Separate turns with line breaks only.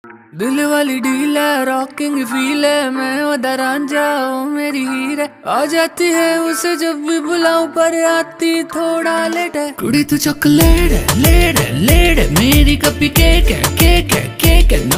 दिल वाली डील है, रॉकिंग फील है, मैं ओदा रांझा ओ मेरी हीर है। आ जाती है उसे जब भी बुलाऊं पर आती थोड़ा लेट है। कुड़ी तू चॉकलेट है, लेट है, लेट है, मेरी कपी केक है, केक है, केक है।